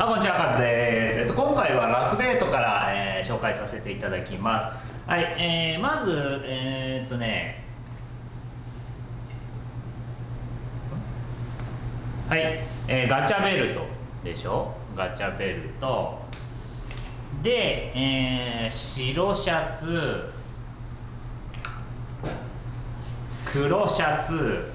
こんにちは、カズです。今回はラスベイトから、紹介させていただきます。はい、まず、はい、ガチャベルトでしょ。ガチャベルトで、白シャツ、黒シャツ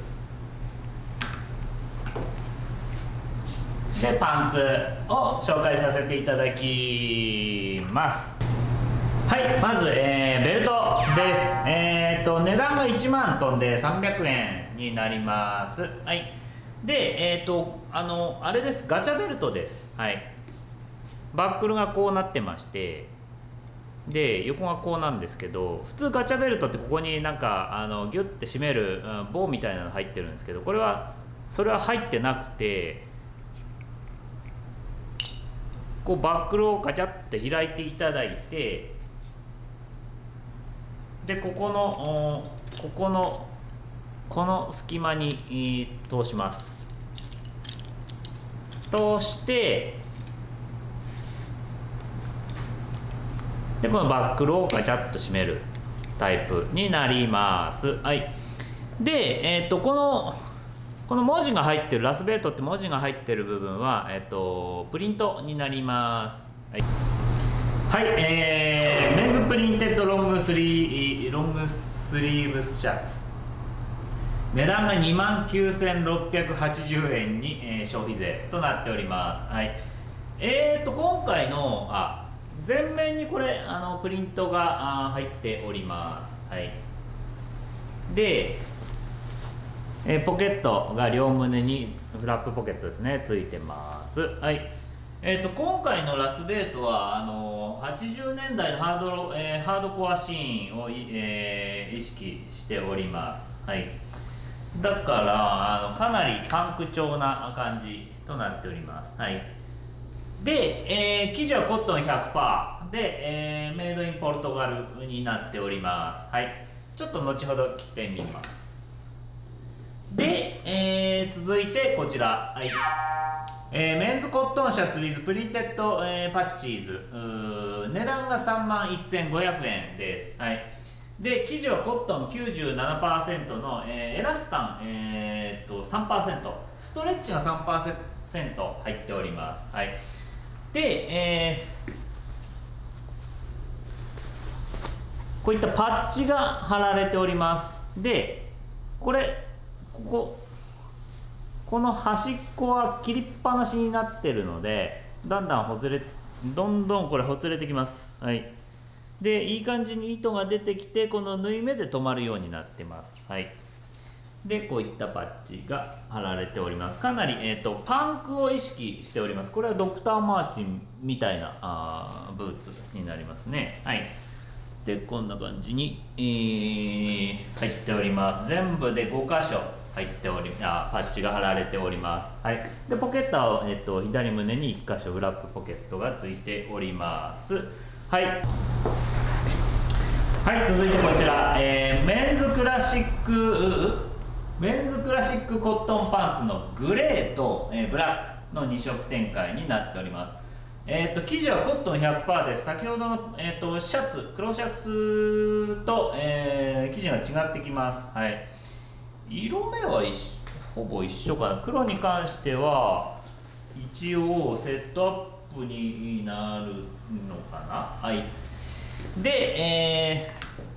でパンツを紹介させていただきます。はい、まず、ベルトです。値段が1万飛んで300円になります。はい。で、あれです。ガチャベルトです。はい。バックルがこうなってまして、で、横がこうなんですけど、普通ガチャベルトってここになんかギュッて締める、棒みたいなの入ってるんですけど、それは入ってなくて、こうバックルをガチャって開いていただいて、でこの隙間に通します。通してでこのバックルをガチャッと閉めるタイプになります。はい。で、この文字が入ってる、ラスベイトって文字が入ってる部分は、プリントになります。はい、はい、メンズプリンテッドロングスリーブシャツ。値段が29,680円に、消費税となっております。はい。今回の、前面にこれ、プリントが入っております。はい。で、ポケットが両胸にフラップポケットですね、ついてます。はい。今回のラスベイトは80年代のハードコアシーンを、意識しております。はい。だからかなりパンク調な感じとなっております。はい。で、生地はコットン 100% で、メイドインポルトガルになっております。はい。ちょっと後ほど切ってみます。で、続いてこちら、はい。メンズコットンシャツ with プリンテッド、パッチーズ、値段が31,500円です。はい。で、生地はコットン 97% の、エラスタン、3%、ストレッチが 3% 入っております。はい。で、こういったパッチが貼られております。で、この端っこは切りっぱなしになってるので、どんどんこれほつれてきます。はい。で、いい感じに糸が出てきて、この縫い目で止まるようになってます。はい。で、こういったパッチが貼られております。かなり、パンクを意識しております。これはドクターマーチンみたいなブーツになりますね。はい。で、こんな感じに、入っております。全部で5箇所入っており、パッチが貼られております。はい。で、ポケットは、左胸に1箇所フラップポケットがついております。はい。はい、続いてこちら、メンズクラシックコットンパンツのグレーと、ブラックの2色展開になっております。生地はコットン 100% です。先ほどの、黒シャツと、生地が違ってきます。はい。色目はほぼ一緒かな。黒に関しては一応セットアップになるのかな。はい。で、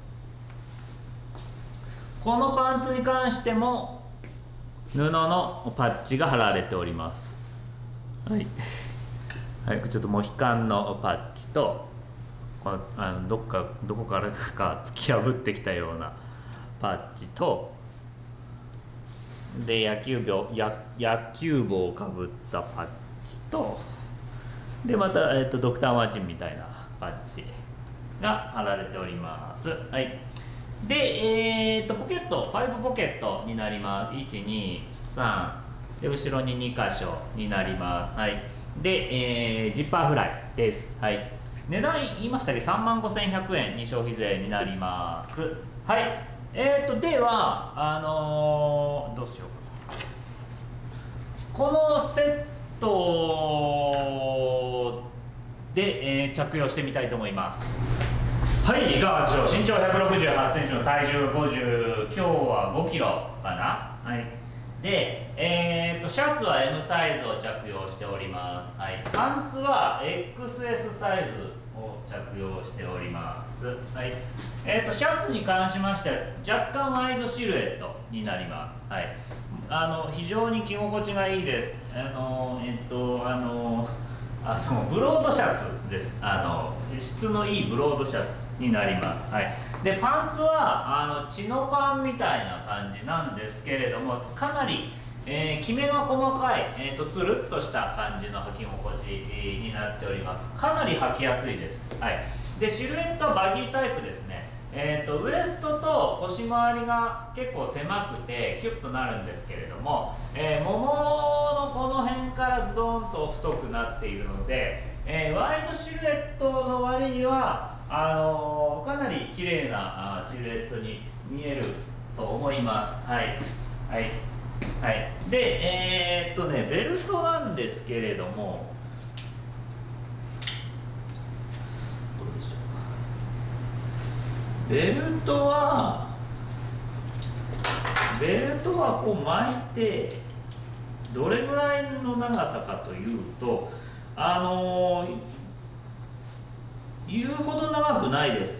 このパンツに関しても布のパッチが貼られております。はい。はい、ちょっとモヒカンのパッチとどこからか突き破ってきたようなパッチと、で野球帽をかぶったパッチと、でまた、ドクターマーチンみたいなパッチが貼られております。はい。で、ポケット5ポケットになります。123で後ろに2箇所になります。はい。で、ジッパーフライです。はい。値段言いましたっけ、35,100円に消費税になります。はい。ではどうしようかな。このセット着用してみたいと思います。はい、いかがでしょう。身長168センチの体重50、今日は5キロかな。はい。で、シャツは M サイズを着用しております。はい。パンツは XS サイズを着用しております。はい。シャツに関しましては若干ワイドシルエットになります。はい。非常に着心地がいいです。ブロードシャツです。質のいいブロードシャツになります。はい。で、パンツはチノパンみたいな感じなんですけれども、かなり、きめが細かい、つるっとした感じの履き心地になっております。かなり履きやすいです。はい。で、シルエットはバギータイプですね。ウエストと腰回りが結構狭くてキュッとなるんですけれども、もものこの辺からズドンと太くなっているので、ワイドシルエットの割にはかなり綺麗なシルエットに見えると思います。はい、はいはい、でベルトなんですけれども、どうでしょう。ベルトはこう巻いてどれぐらいの長さかというと言うほど長くないです。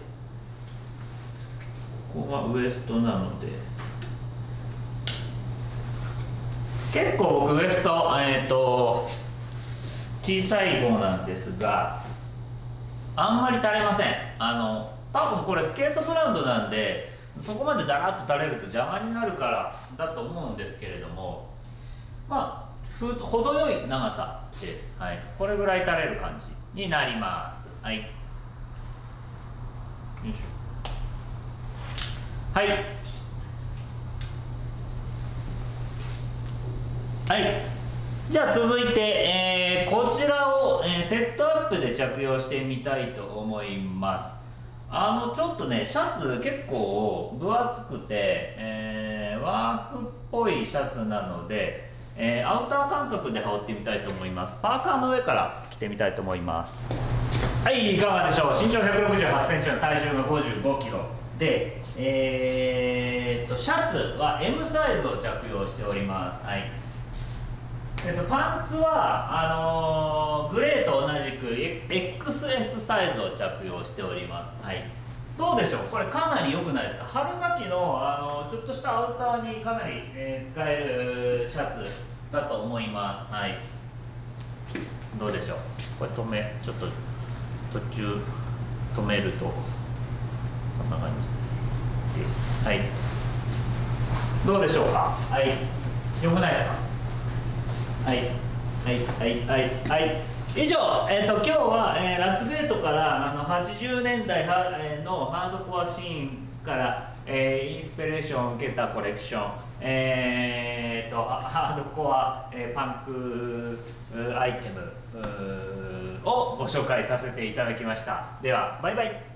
ここがウエストなので結構僕ウエスト小さい方なんですがあんまり垂れません。多分これスケートブランドなんでそこまでだらっと垂れると邪魔になるからだと思うんですけれども、まあ程よい長さです。はい、これぐらい垂れる感じになります。はい、よいしょ。はいはい、じゃあ続いて、こちらを、セットアップで着用してみたいと思います。ちょっとねシャツ結構分厚くて、ワークっぽいシャツなので、アウター感覚で羽織ってみたいと思います。パーカーの上から着てみたいと思います。はい、いかがでしょう。身長168センチの体重が55キロで、シャツは M サイズを着用しております。はい。パンツはグレーと同じく XS サイズを着用しております。はい。どうでしょう。これかなり良くないですか。春先のちょっとしたアウターにかなり、使えるシャツだと思います。はい。どうでしょう。これちょっと途中止めるとこんな感じです。はい。どうでしょうか。はい。良くないですか。はいはいはいはいはい。以上、今日は、ラスベイトから80年代のハードコアシーンから、インスピレーションを受けたコレクション、ハードコア、パンクアイテムをご紹介させていただきました。ではバイバイ。